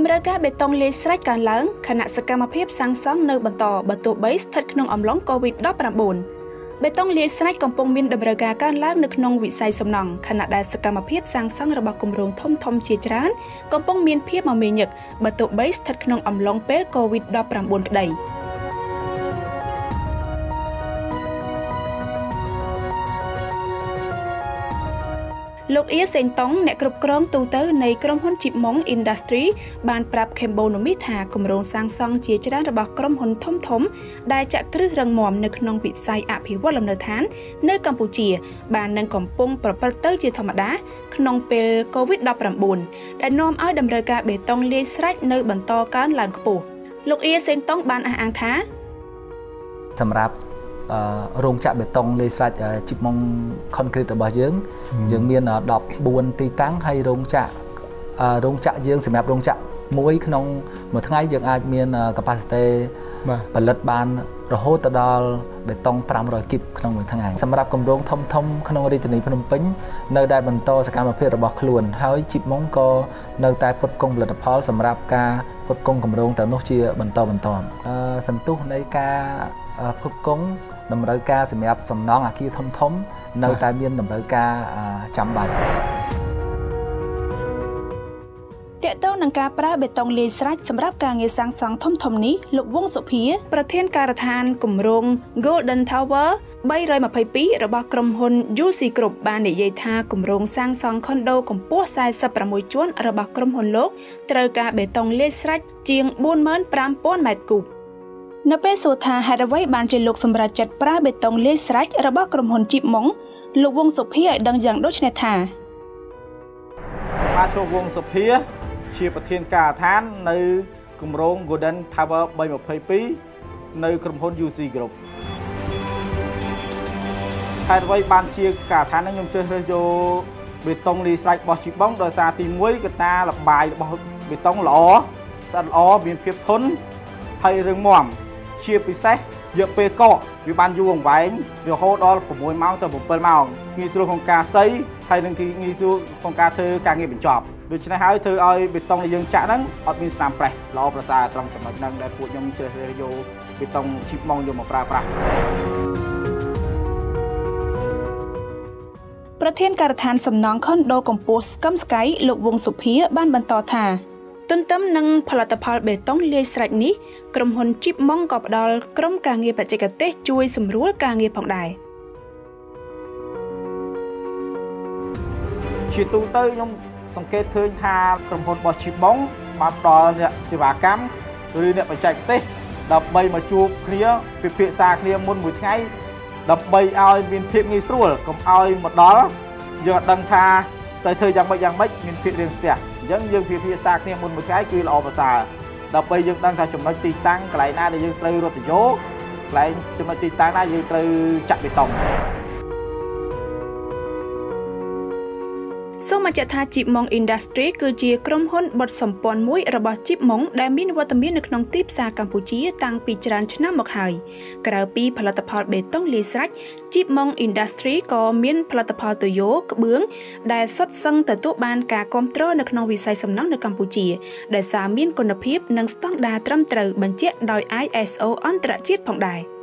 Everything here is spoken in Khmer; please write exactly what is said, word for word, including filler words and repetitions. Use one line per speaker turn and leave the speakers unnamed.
តម្រូវការបេតុងលាយស្រេចកើនឡើងខណៈសកម្មភាពសាងសង់នៅបន្តបើទោះបីស្ថិតក្នុងអំឡុង កូវីដ ដប់ប្រាំបួន បេតុងលាយស្រេចកំពុងមានតម្រូវការកើនឡើងនៅក្នុងវិស័យសំណង់ខណៈដែលសកម្មភាពសាងសង់របស់គម្រោងធំៗជាច្រើនកំពុងមានភាពមមាញឹកបើទោះបីស្ថិតក្នុងអំឡុងពេល កូវីដ ដប់ប្រាំបួន ក្តីលោកអៀសេងតុងអ្នកគ្រប់គ្រងទូទៅនៃក្រុមហ៊ុនជីបម៉ុង Industry បានប្រាប់ Cambonomi ថាគម្រោងសាងសង់ជាច្រើនរបស់ក្រុមហ៊ុនធំៗដែលចាក់គ្រឹះរឹងមាំនៅក្នុងវិស័យអភិវឌ្ឍលំនៅឋាននៅកម្ពុជាបាននឹងកំពុងប្រព្រឹត្តទៅជាធម្មតាក្នុងពេល កូវីដ ដប់ប្រាំបួន ដែលនាំឲ្យតម្រូវការបេតុងលាយស្រេចនៅបន្តកើនឡើងខ្ពស់លោកអៀសេងតុងបានអះអាងថា
សម្រាប់រោងចក្របេតុងលាយស្រេចជីបម៉ុងខុនគ្រីតរបស់យើងយើងមានដប់បួនទីតាំងហើយរោងចក្ររោងចក្រយើងសម្រាប់រោងចក្រមួយក្នុងមួយថ្ងៃយើងអាចមាន capacity ផលិតបានរហូតទៅដល់បេតុងប្រាំរយគីបក្នុងមួយថ្ងៃសម្រាប់គម្រោងធំធំក្នុងរាជធានីភ្នំពេញនៅតែបន្តសកម្មភាពរបស់ខ្លួនហើយជីបម៉ុងក៏នៅតែផ្គត់ផ្គង់ផលិតផលសម្រាប់ការផ្គត់ផ្គង់គម្រោងទៅនោះជាបន្តបន្ទាប់សន្ទុះនៃការផ្គត់ផ្គង់តម្រូវការសម្រាប់សំណង់អគារធំធំនៅតែមានតម្រូវការចាំបាច់
តកតងនឹងការប្រើបេតុងលាយស្រេចសម្រាប់ការងារសាងសង់ធំធំនេះលោកវង្សសុភាប្រធានការដ្ឋានគម្រោង Golden Tower បីរយម្ភៃពីរ របស់ក្រុមហ៊ុន យូ ស៊ី Group បាននិយាយថាគម្រោងសាងសង់ខុនដូកម្ពស់ សែសិបប្រាំមួយ ជាន់របស់ក្រុមហ៊ុនលោកត្រូវការបេតុងលាយស្រេចជាង បួនម៉ឺនប្រាំពាន់ម៉ែត្រគូបនៅពេលសួរថាហេតុអ្វីបានជាលោកសម្រេចចិត្តប្រើបេតុងលាយស្រេចរបស់ក្រុមហ៊ុនជីបម៉ុងលោកវង្សសុភាឲ្យដឹងយ៉ាងដូចនេះថា
បាទលោកវង្សសុភាជាប្រធានការដ្ឋាននៅគម្រោង Golden Tower បីម្ភៃពីរ នៅក្រុមហ៊ុន យូ ស៊ី Group ហេតុអ្វីបានជាការដ្ឋានហ្នឹងខ្ញុំជ្រើសរើសយកបេតុងលាយស្រេចរបស់ជីបម៉ុងដោយសារទីមួយ កត្តាលបាយរបស់បេតុងល្អស្អិតល្អមានភាពធន់ហើយរឹងមាំជាពិសេសយកពេលកកវាបានយូរអង្វែងរហូតដល់ប្រាំមួយម៉ោងទៅប្រាំពីរម៉ោងងាយស្រួលក្នុងការសីហើយនឹងងាយស្រួលក្នុងការធ្វើការងារបញ្ចប់ដូច្នេះហើយធ្វើឲ្យបេតុងដែលយើងចាក់ហ្នឹងអត់មានស្នាមប្រេះល្អប្រសើរត្រង់ចំណុចហ្នឹងដែលពួកខ្ញុំជ្រើសរើសយកបេតុងជីបម៉ុងយកមកប្រើប្រាស់
ប្រធានការដ្ឋានសំណង់ខុនដូកម្ពស់ស្កឹមស្កៃលោកវង្សសុភាបានបន្តថាទន្ទឹមនឹងផលិតផលបេតុងលាយស្រេចនេះក្រុមហ៊ុនជីបម៉ុងក៏ផ្ដល់ក្រុមការងារបច្ចេកទេសជួយសម្រួលការងារផងដែរ
ជាទូទៅខ្ញុំសង្កេតឃើញថាក្រុមហ៊ុនរបស់ជីបម៉ុងបានផ្ដល់អ្នកសេវាកម្មឬអ្នកបច្ចេកទេសដើម្បីមកជួបគ្នាពិភាក្សាគ្នាមុនមួយថ្ងៃដើម្បីឲ្យមានភាពងាយស្រួលកុំឲ្យមកដល់យើងអត់ដឹងថាទៅធ្វើយ៉ាងម៉េចយ៉ាងម៉េចមានភាពរៀងស្ទះអញ្ចឹងយើងពិភាក្សាគ្នាមុនមួយថ្ងៃគឺល្អប្រសើរដើម្បីយើងដឹងថាចំណុចទីតាំងកន្លែងណាដែលយើងត្រូវរត់ទៅយកកន្លែងចំណុចទីតាំងណាយើងត្រូវចាក់បេតុង
សូមបញ្ជាក់ថាជីបម៉ុង Industry គឺជាក្រុមហ៊ុនបុតសម្ព័ន្ធមួយរបស់ជីបម៉ុងដែលមានវត្តមាននៅក្នុងទីផ្សារកម្ពុជាតាំងពីច្រើនឆ្នាំមកហើយក្រៅពីផលិតផលបេតុងលាយស្រេចជីបម៉ុង Industry ក៏មានផលិតផលទុយោក្បឿងដែលសុទ្ធសឹងទទួលបានការគាំទ្រនៅក្នុងវិស័យសំណង់នៅកម្ពុជាដែលសារមានគុណភាពនិងស្តង់ដារត្រឹមត្រូវបញ្ជាក់ដោយ I S O អន្តរជាតិផងដែរ